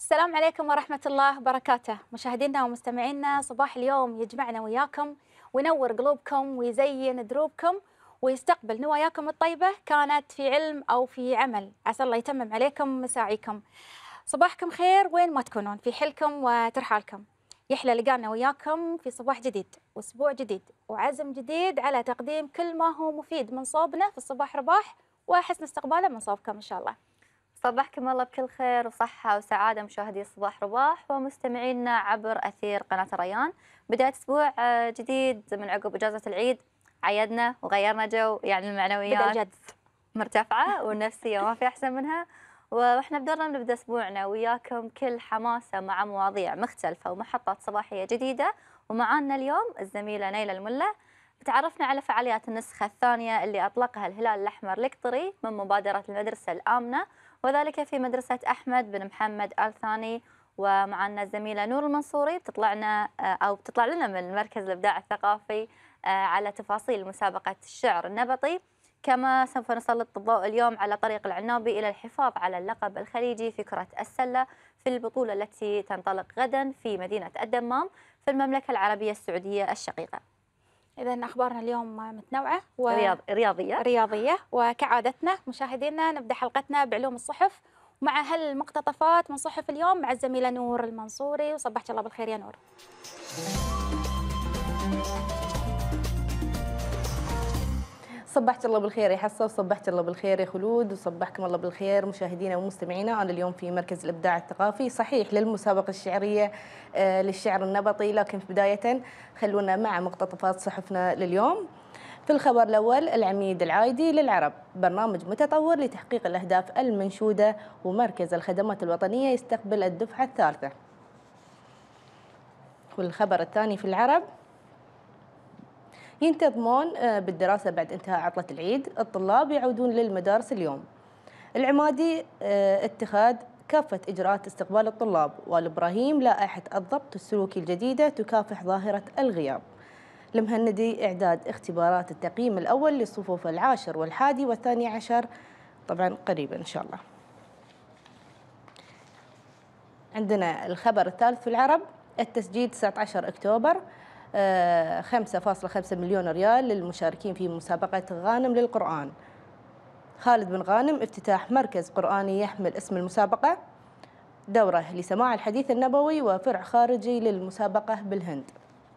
السلام عليكم ورحمة الله وبركاته. مشاهدينا ومستمعينا، صباح اليوم يجمعنا وياكم وينور قلوبكم ويزين دروبكم ويستقبل نواياكم الطيبة، كانت في علم أو في عمل. عسى الله يتمم عليكم مساعيكم. صباحكم خير وين ما تكونون، في حلكم وترحالكم. يحلى لقانا وياكم في صباح جديد وأسبوع جديد وعزم جديد على تقديم كل ما هو مفيد من صوبنا في الصباح رباح، وحسن استقباله من صوبكم إن شاء الله. صبحكم الله بكل خير وصحة وسعادة مشاهدي صباح رباح ومستمعينا عبر أثير قناة ريان. بداية أسبوع جديد من عقب إجازة العيد، عيدنا وغيرنا جو، يعني بدأ المعنويات الجد. مرتفعة والنفسية ما في أحسن منها. وإحنا بدورنا نبدأ أسبوعنا وياكم كل حماسة مع مواضيع مختلفة ومحطات صباحية جديدة. ومعانا اليوم الزميلة نيلة الملا بتعرفنا على فعاليات النسخة الثانية اللي أطلقها الهلال الأحمر القطري من مبادرة المدرسة الآمنة، وذلك في مدرسة أحمد بن محمد آل ثاني. ومعنا الزميلة نور المنصوري بتطلع لنا من مركز الإبداع الثقافي على تفاصيل مسابقة الشعر النبطي. كما سوف نسلط الضوء اليوم على طريق العنابي إلى الحفاظ على اللقب الخليجي في كرة السلة في البطولة التي تنطلق غدا في مدينة الدمام في المملكة العربية السعودية الشقيقة. إذا أخبارنا اليوم متنوعة رياضية. وكعادتنا مشاهدينا نبدأ حلقتنا بعلوم الصحف مع هالمقتطفات من صحف اليوم مع الزميلة نور المنصوري. وصبحت الله بالخير يا نور. صبحت الله بالخير يا حصة، وصبحت الله بالخير يا خلود، وصبحكم الله بالخير مشاهدينا ومستمعينا. أنا اليوم في مركز الإبداع الثقافي، صحيح للمسابقة الشعرية للشعر النبطي، لكن في بداية خلونا مع مقتطفات صحفنا لليوم. في الخبر الأول، العميد العايدي للعرب، برنامج متطور لتحقيق الأهداف المنشودة، ومركز الخدمات الوطنية يستقبل الدفعة الثالثة. والخبر الثاني في العرب، ينتظمون بالدراسة بعد انتهاء عطلة العيد، الطلاب يعودون للمدارس اليوم. العمادي اتخاذ كافة إجراءات استقبال الطلاب. والإبراهيم، لائحة الضبط السلوكي الجديدة تكافح ظاهرة الغياب. المهندي، إعداد اختبارات التقييم الأول للصفوف العاشر والحادي والثاني عشر، طبعا قريبا إن شاء الله. عندنا الخبر الثالث في العرب، التسجيل 19 أكتوبر، 5.5 مليون ريال للمشاركين في مسابقة غانم للقرآن. خالد بن غانم، افتتاح مركز قرآني يحمل اسم المسابقة، دورة لسماع الحديث النبوي وفرع خارجي للمسابقة بالهند.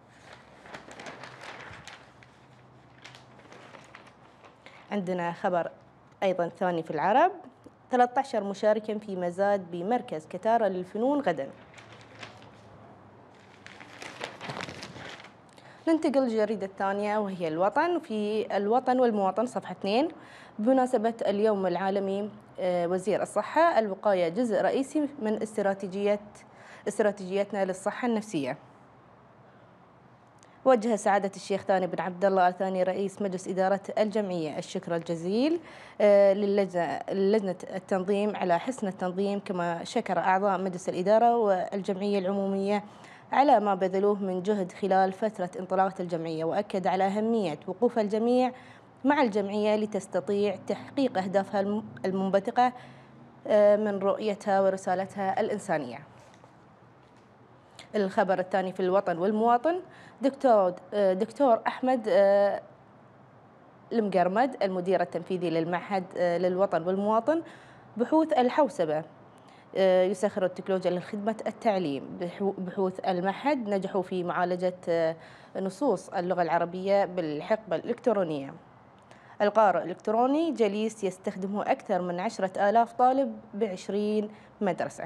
عندنا خبر أيضا ثاني في العرب، 13 مشاركا في مزاد بمركز كتارة للفنون غدا. ننتقل للجريدة الثانية وهي الوطن. في الوطن والمواطن صفحة 2، بمناسبة اليوم العالمي، وزير الصحة، الوقاية جزء رئيسي من استراتيجيتنا للصحة النفسية. وجه سعادة الشيخ ثاني بن عبد الله آل ثاني رئيس مجلس إدارة الجمعية الشكر الجزيل للجنة التنظيم على حسن التنظيم، كما شكر أعضاء مجلس الإدارة والجمعية العمومية على ما بذلوه من جهد خلال فترة انطلاقة الجمعية، وأكد على أهمية وقوف الجميع مع الجمعية لتستطيع تحقيق أهدافها المنبثقة من رؤيتها ورسالتها الإنسانية. الخبر الثاني في الوطن والمواطن، دكتور أحمد المقرمد، المدير التنفيذي للمعهد للوطن والمواطن، بحوث الحوسبة يسخر التكنولوجيا لخدمة التعليم. بحوث المعهد نجحوا في معالجة نصوص اللغة العربية بالحقبة الإلكترونية. القارئ الإلكتروني جليس يستخدمه أكثر من 10,000 طالب ب20 مدرسة.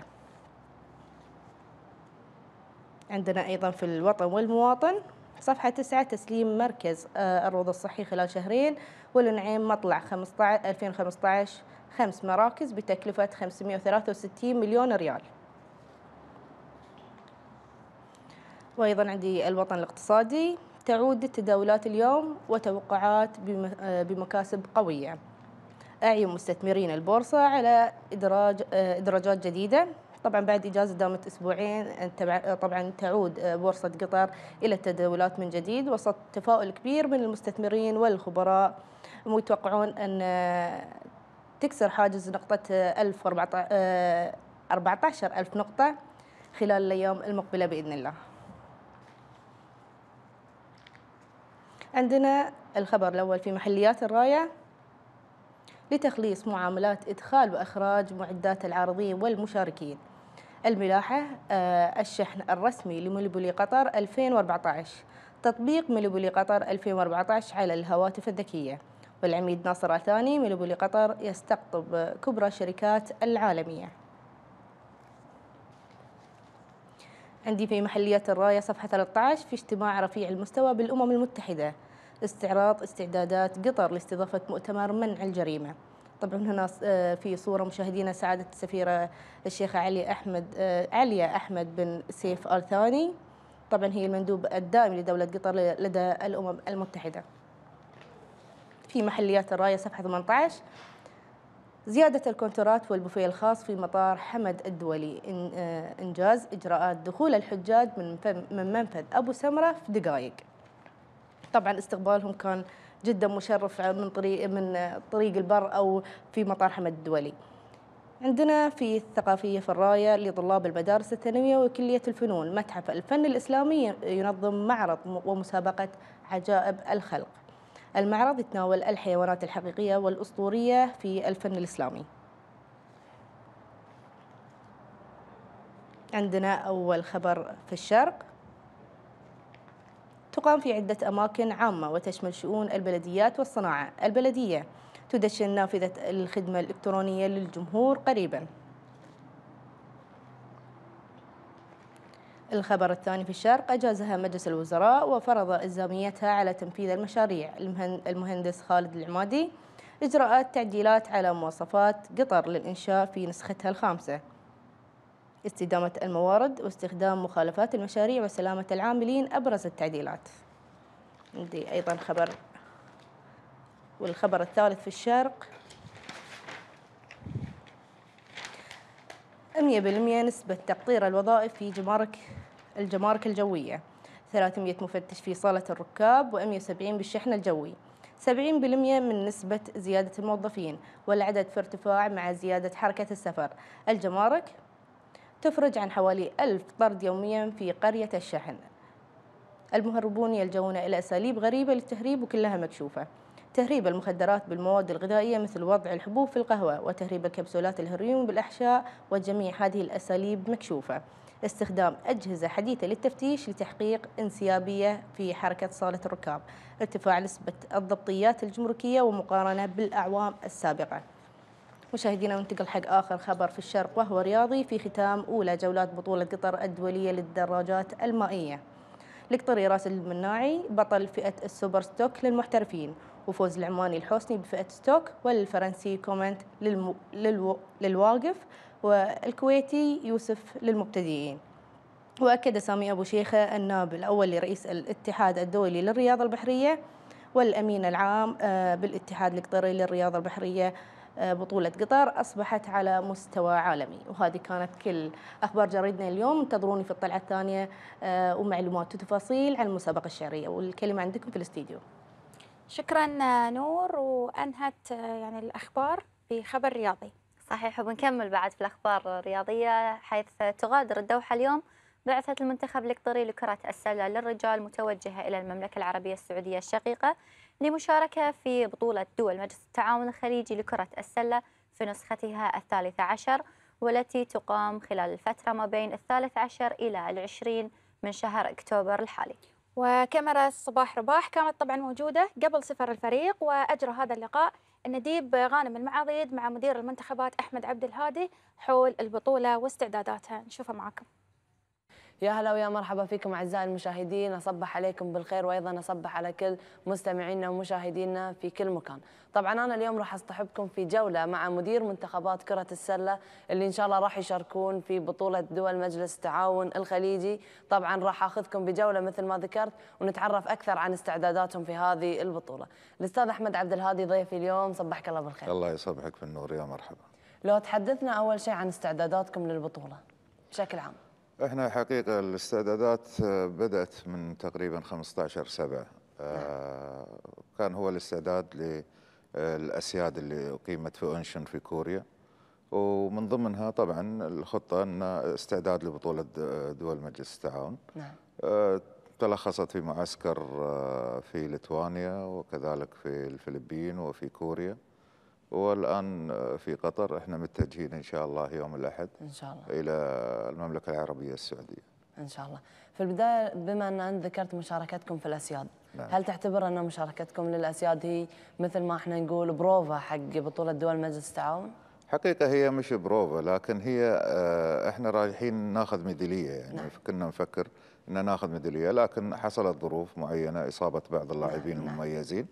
عندنا أيضا في الوطن والمواطن صفحة 9، تسليم مركز الروضة الصحي خلال شهرين، والنعيم مطلع 2015 5 مراكز بتكلفة 563 مليون ريال. وأيضا عندي الوطن الاقتصادي، تعود التداولات اليوم وتوقعات بمكاسب قوية. أعين مستثمرين البورصة على إدراجات جديدة. طبعا بعد إجازة دامت أسبوعين، طبعا تعود بورصة قطر إلى التداولات من جديد وسط تفاؤل كبير من المستثمرين والخبراء، ويتوقعون أن تكسر حاجز نقطة 14,000 نقطة خلال الأيام المقبلة بإذن الله. عندنا الخبر الأول في محليات الراية لتخليص معاملات إدخال وإخراج معدات العارضين والمشاركين. الملاحة الشحن الرسمي لمونوبولي قطر 2014، تطبيق مونوبولي قطر 2014 على الهواتف الذكية. والعميد ناصر الثاني مونوبولي قطر يستقطب كبرى الشركات العالمية. عندي في محليات الراية صفحة 13 في اجتماع رفيع المستوى بالأمم المتحدة، استعراض استعدادات قطر لاستضافة مؤتمر منع الجريمة. طبعا هنا في صورة مشاهدينا سعادة السفيرة الشيخة عليا أحمد بن سيف آل ثاني، طبعا هي المندوب الدائم لدولة قطر لدى الأمم المتحدة. في محليات الراية صفحة 18 زيادة الكونترات والبوفيه الخاص في مطار حمد الدولي، إنجاز إجراءات دخول الحجاج من منفذ أبو سمرة في دقائق. طبعا استقبالهم كان جدا مشرف من طريق البر أو في مطار حمد الدولي. عندنا في الثقافية في الراية لطلاب المدارس الثانوية وكلية الفنون، متحف الفن الإسلامي ينظم معرض ومسابقة عجائب الخلق. المعرض يتناول الحيوانات الحقيقية والأسطورية في الفن الإسلامي. عندنا أول خبر في الشرق، تقام في عدة أماكن عامة وتشمل شؤون البلديات والصناعة. البلدية تدشن نافذة الخدمة الإلكترونية للجمهور قريبا. الخبر الثاني في الشرق، أجازها مجلس الوزراء وفرض إلزاميتها على تنفيذ المشاريع. المهندس خالد العمادي، إجراءات تعديلات على مواصفات قطر للإنشاء في نسختها الخامسة. استدامة الموارد واستخدام مخالفات المشاريع وسلامة العاملين أبرز التعديلات. عندي أيضا خبر، والخبر الثالث في الشرق، 100% نسبة تقطير الوظائف في الجمارك الجوية، 300 مفتش في صالة الركاب و170 بالشحن الجوي، 70% من نسبة زيادة الموظفين، والعدد في ارتفاع مع زيادة حركة السفر. الجمارك تفرج عن حوالي 1000 طرد يوميا في قرية الشحن. المهربون يلجؤون إلى أساليب غريبة للتهريب وكلها مكشوفة. تهريب المخدرات بالمواد الغذائية مثل وضع الحبوب في القهوة، وتهريب الكبسولات الهيروين بالأحشاء، وجميع هذه الأساليب مكشوفة. استخدام أجهزة حديثة للتفتيش لتحقيق انسيابية في حركة صالة الركاب. ارتفاع نسبة الضبطيات الجمركية ومقارنة بالأعوام السابقة. مشاهدينا، ننتقل حق آخر خبر في الشرق وهو رياضي في ختام أولى جولات بطولة قطر الدولية للدراجات المائية. القطري راسل المناعي بطل فئة السوبر ستوك للمحترفين، وفوز العماني الحسني بفئة ستوك، والفرنسي كومنت للواقف، والكويتي يوسف للمبتدئين. وأكد سامي أبو شيخة النائب الأول لرئيس الاتحاد الدولي للرياضة البحرية والأمين العام بالاتحاد القطري للرياضة البحرية، بطولة قطر أصبحت على مستوى عالمي. وهذه كانت كل أخبار جريدنا اليوم. انتظروني في الطلعة الثانية ومعلومات وتفاصيل عن المسابقة الشعرية، والكلمة عندكم في الاستديو. شكرا نور، وأنهت يعني الأخبار بخبر رياضي. صحيح، وبنكمل بعد في الأخبار الرياضية، حيث تغادر الدوحة اليوم بعثة المنتخب القطري لكرة السلة للرجال متوجهة إلى المملكة العربية السعودية الشقيقة لمشاركة في بطولة دول مجلس التعاون الخليجي لكرة السلة في نسختها 13، والتي تقام خلال الفترة ما بين 13 إلى 20 من شهر أكتوبر الحالي. وكاميرا صباح رباح كانت طبعا موجودة قبل سفر الفريق، وأجرى هذا اللقاء النديب غانم المعاضيد مع مدير المنتخبات أحمد عبد الهادي حول البطولة واستعداداتها. نشوفها معكم. يا هلا ويا مرحبا فيكم أعزائي المشاهدين، أصبح عليكم بالخير، وأيضا أصبح على كل مستمعينا ومشاهدينا في كل مكان. طبعا أنا اليوم راح أصطحبكم في جولة مع مدير منتخبات كرة السلة اللي إن شاء الله راح يشاركون في بطولة دول مجلس التعاون الخليجي. طبعا راح أخذكم بجولة مثل ما ذكرت ونتعرف أكثر عن استعداداتهم في هذه البطولة. الأستاذ أحمد عبد الهادي ضيفي اليوم، صبحك الله بالخير. الله يصبحك بالنور، يا مرحبا. لو تحدثنا أول شيء عن استعداداتكم للبطولة بشكل عام. احنا حقيقة الاستعدادات بدأت من تقريبا 15/7. كان هو الاستعداد للأسياد اللي أقيمت في أونشن في كوريا. ومن ضمنها طبعا الخطة أن استعداد لبطولة دول مجلس التعاون. نعم. تلخصت في معسكر في ليتوانيا وكذلك في الفلبين وفي كوريا، والآن في قطر. احنا متجهين إن شاء الله يوم الأحد إن شاء الله إلى المملكة العربية السعودية إن شاء الله. في البداية بما أن أنت ذكرت مشاركتكم في الأسياد، نعم. هل تعتبر أن مشاركتكم للأسياد هي مثل ما احنا نقول بروفا حق بطولة دول مجلس التعاون؟ حقيقة هي مش بروفا، لكن هي احنا رايحين ناخذ ميدالية يعني. نعم. كنا نفكر ان ناخذ ميدالية، لكن حصلت ظروف معينة، إصابة بعض اللاعبين نعم. المميزين.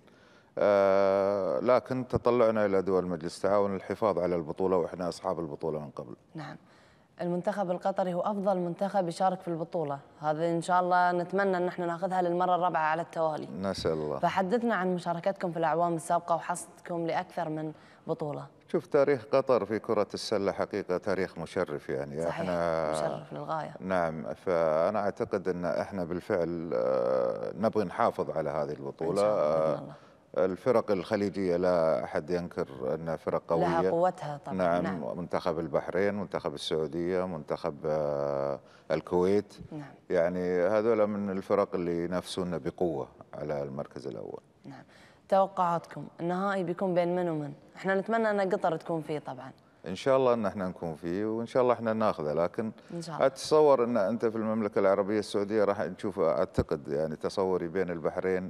لكن تطلعنا إلى دول مجلس التعاون للحفاظ على البطولة، وإحنا أصحاب البطولة من قبل. نعم. المنتخب القطري هو أفضل منتخب يشارك في البطولة هذه، إن شاء الله نتمنى أن احنا ناخذها للمرة الرابعة على التوالي. نسأل الله. فحدثنا عن مشاركتكم في الأعوام السابقة وحصدكم لأكثر من بطولة. شوف، تاريخ قطر في كرة السلة حقيقة تاريخ مشرف يعني. صحيح. احنا مشرف للغاية. نعم. فأنا أعتقد أن احنا بالفعل نبغي نحافظ على هذه البطولة. إن شاء الله بإذن الله. الفرق الخليجية لا أحد ينكر أنها فرق قوية، لها قوتها طبعا. نعم. منتخب البحرين، منتخب السعودية، منتخب الكويت. نعم. يعني هذول من الفرق اللي ينافسون بقوة على المركز الأول. نعم. توقعاتكم النهائي بيكون بين من ومن؟ احنا نتمنى أن قطر تكون فيه طبعا. إن شاء الله أن احنا نكون فيه، وإن شاء الله احنا ناخذه، لكن إن شاء الله. أتصور أن أنت في المملكة العربية السعودية راح نشوف، أعتقد يعني تصوري بين البحرين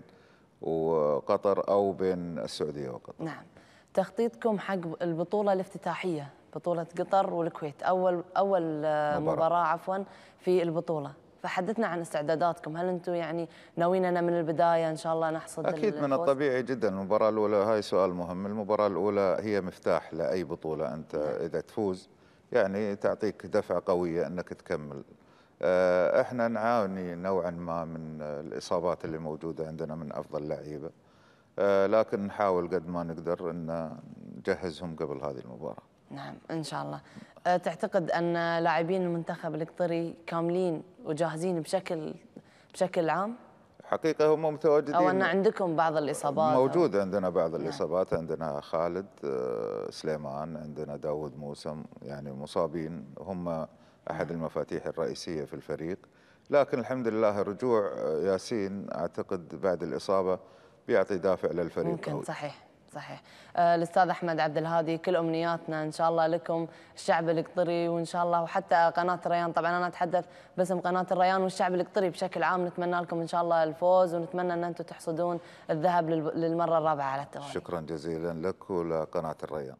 وقطر أو بين السعودية وقطر. نعم. تخطيطكم حق البطولة الافتتاحية، بطولة قطر والكويت، أول مباراة عفوا في البطولة، فحدثنا عن استعداداتكم. هل أنتم يعني ناويين أن من البداية إن شاء الله نحصد أكيد من الطبيعي جدا. المباراة الأولى هاي سؤال مهم. المباراة الأولى هي مفتاح لأي بطولة. أنت إذا تفوز يعني تعطيك دفعة قوية أنك تكمل. احنا نعاني نوعا ما من الإصابات اللي موجودة عندنا من أفضل لعيبة، لكن نحاول قد ما نقدر أن نجهزهم قبل هذه المباراة. نعم إن شاء الله. تعتقد أن لاعبين المنتخب القطري كاملين وجاهزين بشكل عام؟ حقيقة هم متواجدين، أو أن عندكم بعض الإصابات؟ موجود عندنا بعض الإصابات. عندنا خالد سليمان، عندنا داود موسى، يعني مصابين، هم أحد المفاتيح الرئيسية في الفريق. لكن الحمد لله رجوع ياسين أعتقد بعد الإصابة بيعطي دافع للفريق. ممكن. صحيح. الأستاذ أحمد عبد الهادي، كل أمنياتنا إن شاء الله لكم الشعب القطري، وإن شاء الله وحتى قناة الريان. طبعا أنا أتحدث باسم قناة الريان والشعب القطري بشكل عام. نتمنى لكم إن شاء الله الفوز، ونتمنى أن أنتم تحصدون الذهب للمرة الرابعة على التوالي. شكرا جزيلا لك ولقناة الريان.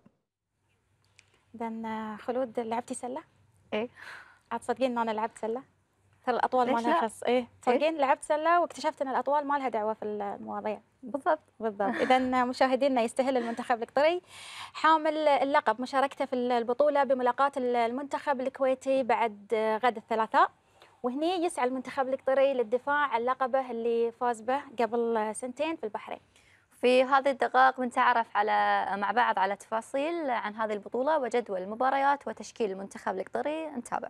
إذن خلود، لعبتي سلة؟ إيه. عاد تصدقين إن أنا لعبت سلة؟ ترى الأطوال ما ليش لها لا؟ خص. إيه تصدقين لعبت سلة واكتشفت إن الأطوال ما لها دعوة في المواضيع. بالضبط. إذن مشاهدينا، يستهل المنتخب القطري حامل اللقب مشاركته في البطولة بملاقاة المنتخب الكويتي بعد غد الثلاثاء، وهني يسعى المنتخب القطري للدفاع عن لقبه اللي فاز به قبل سنتين في البحرين. في هذه الدقائق بنتعرف مع بعض على تفاصيل عن هذه البطولة وجدول المباريات وتشكيل المنتخب القطري. نتابع.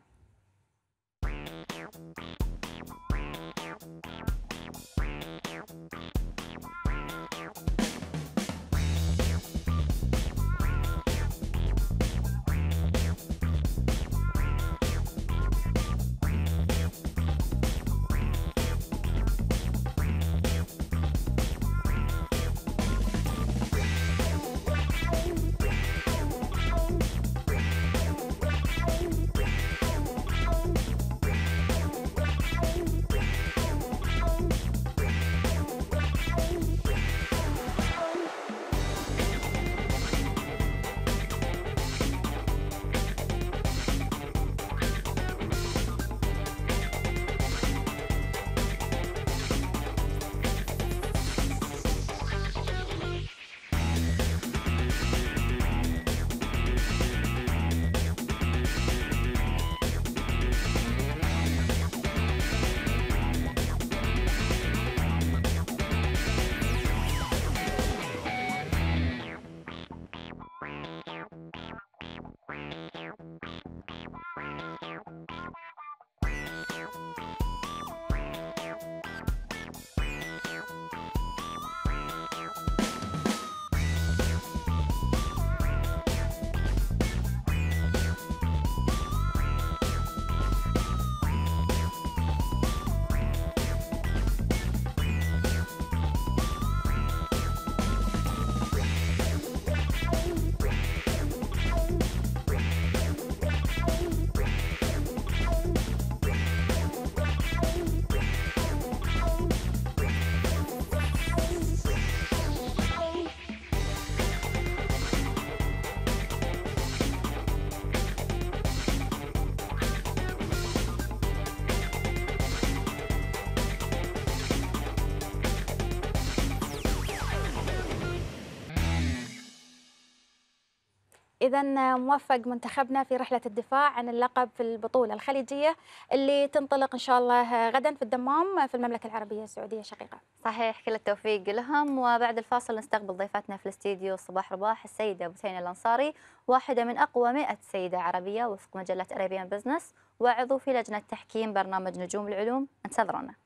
إذا موفق منتخبنا في رحلة الدفاع عن اللقب في البطولة الخليجية اللي تنطلق إن شاء الله غدا في الدمام في المملكة العربية السعودية الشقيقة. صحيح، كل التوفيق لهم. وبعد الفاصل نستقبل ضيفتنا في الاستديو صباح رباح السيدة بثينة الأنصاري، واحدة من أقوى 100 سيدة عربية وفق مجلة أريبيان بزنس، وعضو في لجنة تحكيم برنامج نجوم العلوم. انتظرونا.